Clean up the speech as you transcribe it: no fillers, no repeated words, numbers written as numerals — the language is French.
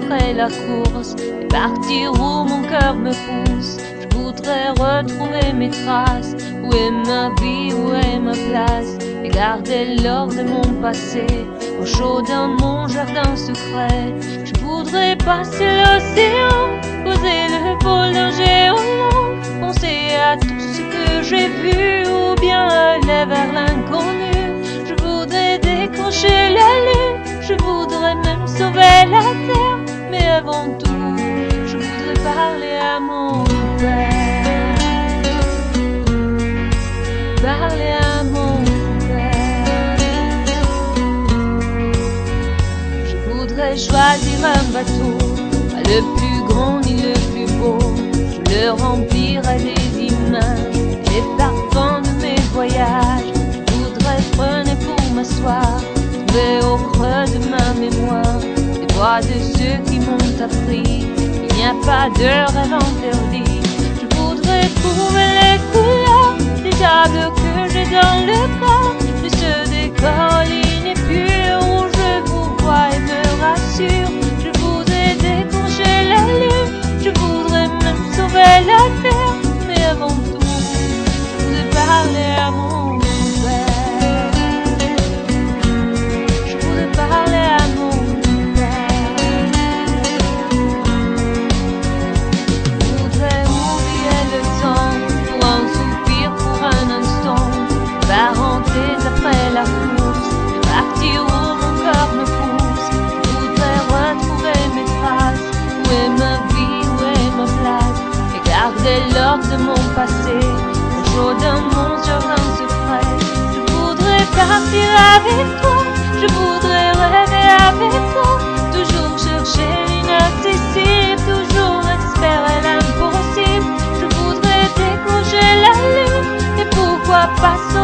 après la course et partir où mon cœur me pousse. Je voudrais retrouver mes traces. Où est ma vie, où est ma place? Et garder l'or de mon passé au chaud dans mon jardin secret. Je voudrais passer l'océan, poser le vol d'un géant, penser à tout ce que j'ai vu ou bien aller vers l'inconnu. Je voudrais décrocher la lune, je voudrais même sauver la terre. Mais avant tout, je voudrais parler à mon père. Parler à mon père. Je voudrais choisir un bateau, pas le plus grand ni le plus beau. Je le remplirai des images, les parfums de mes voyages. Je voudrais freiner pour m'asseoir, trouver au creux de ma mémoire les voix de ceux qui m'ont appris. Il n'y a pas de rêve interdit. Je voudrais trouver les couleurs des tables que j'ai dans le corps, de ceux des collines et pures où je vous vois et me rassure. Je voudrais décrocher la lune, je voudrais même sauver la terre. Mais avant tout, je voudrais parler à mon père. Je voudrais parler à mon père. Je voudrais oublier le temps pour un soupir, pour un instant, parenthèse après la course, et partir où mon cœur me pousse. Je voudrais retrouver mes traces. Où est ma vie, où est ma place? Et garder l'ordre de mon passé au chaud dans mon jardin secret. Je voudrais partir avec toi, je voudrais rêver avec toi, toujours chercher l'inaccessible, toujours espérer l'impossible. Je voudrais décrocher la lune et pourquoi pas sauter